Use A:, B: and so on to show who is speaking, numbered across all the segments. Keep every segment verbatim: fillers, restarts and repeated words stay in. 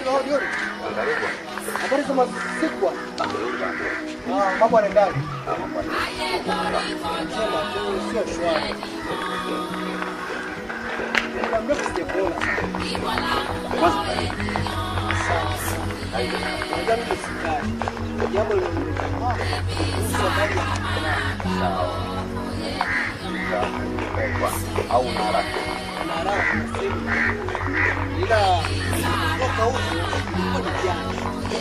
A: Oh, ndio. Habari za siku bwana. Ah, mambo yanaendaje? Ah, mambo yanaendelea. Sema tu sio shwari. Ndio mrefu sijakuona. Kwanza sasa. Ndio mimi sikali. Jambo limekaa. Sio bali ya sawa. Au na haraka. Na haraka sema. Ila toka huko kwa jana.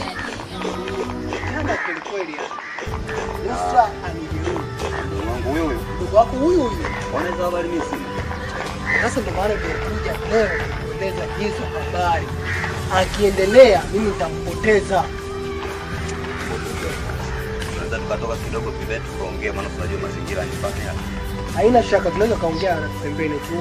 A: Kana kweli kweli ya. Sasa amigos. Mungu huyo huyo. Ndugu wako huyo huyo. Unaweza habari mimi sina. Sasa ndo maana nimekuja leo kueleza hizo habari. Akiendelea mimi nitampoteza. Tunaweza tukatoka kidogo pembeni tukaongea maana tunajua mazingira ni pale hapa. Haina shaka tunaweza kaongea na pembeni tu.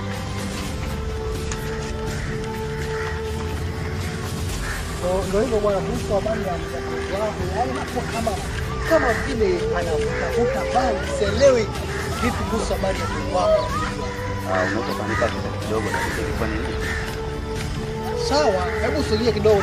A: Ndio hivyo bwana, kuhusu habari ya mtoto wangu, yaani nakuwa kama kama vile anavuta bangi, sielewi vipi kuhusu habari ya mtoto wako. Ah, unaweza kanipa kidogo na kufanya nini? Sawa, hebu sogea kidogo.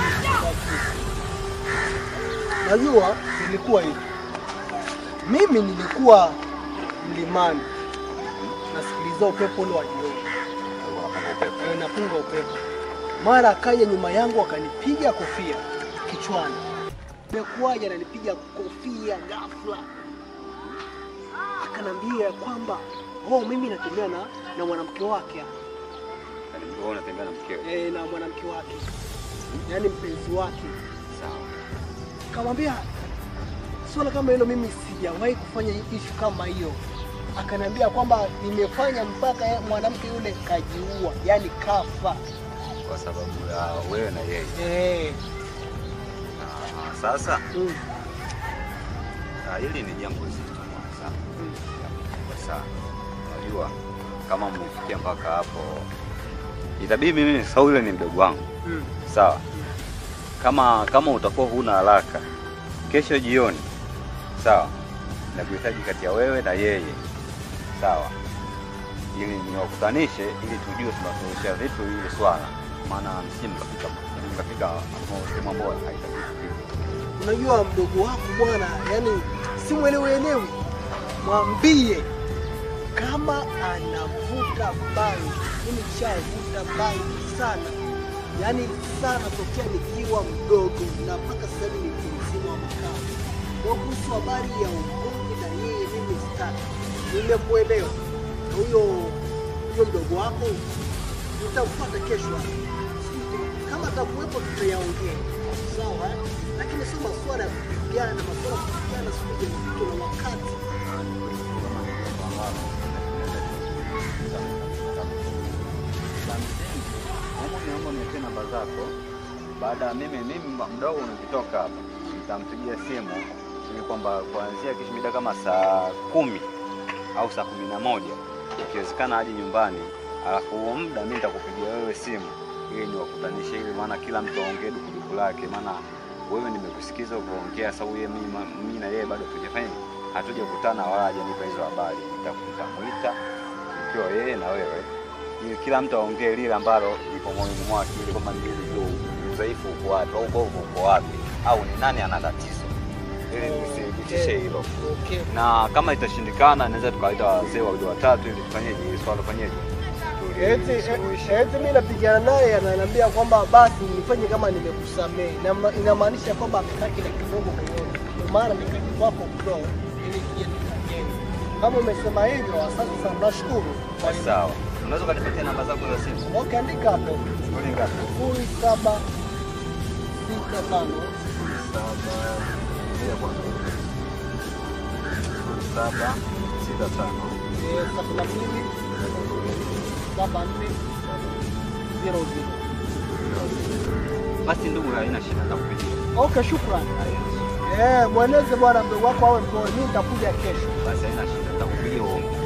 A: Najua nilikuwa hivi. Mimi nilikuwa mlimani. Nasikiliza upepo ule wa jioni. Eh, napunga upepo. Mara akaja nyuma yangu akanipiga kofia kichwani. Nimekuaje ananipiga kofia ghafla. Akanambia kwamba oh mimi natembea na na mwanamke wake hapa. Wewe unatembea na mkeo? Eh, na mwanamke wake. Yaani mpenzi wake. Sawa. Akamwambia swala kama hilo mimi sijawahi kufanya issue kama hiyo. Akaniambia kwamba nimefanya mpaka mwanamke yule kajiua, yani kafa kwa sababu ya wewe na yeye. Eh. Ah, sasa mm. Ah, hili ni jambo zito sana. Mm. Kwa sana. Unajua kama mmefikia mpaka hapo itabidi mimi sawa yule ni mdogo wangu. Mm. Sawa. Mm. Kama kama utakuwa huna haraka kesho jioni. Sawa. Nakuhitaji kati ya wewe na yeye. Sawa. Ili niwakutanishe ili tujue tunasuluhisha vitu hili swala. Maana msimu kafika kafika sehemu ambayo haitaki. Unajua mdogo wako bwana, yani simuelewi. Mwambie kama anavuta bangi. Mimi nishavuta bangi sana. Yaani sana tokea nikiwa mdogo na mpaka sasa hivi ni mzima wa makao. Kwa kuhusu habari ya ugomvi na yeye mimi sitaki. Nimekuelewa. Huyo huyo mdogo wako nitampata kesho. Kama atakuwepo tutayaongea. Sawa? Lakini sio masuala ya kupigana, masuala ya kupigana siku zote na wakati. Naomba niweke namba zako. Baada mimi mimi mdogo nikitoka hapa nitampigia simu ili kwamba kuanzia kesho mida kama saa kumi au saa kumi na moja ikiwezekana aje nyumbani, alafu huo muda mimi nitakupigia wewe simu ili niwakutanishe, ili maana kila mtu aongee dukuduku lake. Maana wewe nimekusikiza ukiongea sasa, wewe mimi mimi na yeye bado tujafanya hatujakutana wala hajanipa hizo habari. Nitakuita ikiwa yeye na wewe ili kila mtu aongee lile ambalo lipo moyoni mwake, ili kwamba ndio udhaifu uko wapi au ubovu uko wapi au ni nani ana tatizo, ili tusitishe hilo. Okay. Na kama itashindikana naweza tukaita wazee wawili watatu ili tufanyeje hili swala fanyeje. Eti eti mimi napigana naye ananiambia kwamba basi nifanye kama nimekusamea. Inamaanisha kwamba amekaa kile kidogo moyoni. Kwa maana nikaji kwako bro ili kije tukageni. Kama umesema hivyo asante sana, nashukuru. Sawa. Unaweza kunipatia namba zako za simu? Okay, andika hapo. Sifuri ngapi? sifuri saba sita tano saba sita tano eh sabini na mbili saba nne zero zero. Basi ndugu, haina shida, nitakupigia. Okay, shukrani. Eh, mweneze bwana mdogo wako awe mpole. Mimi nitakuja kesho. Basi haina shida, nitakupigia uongo.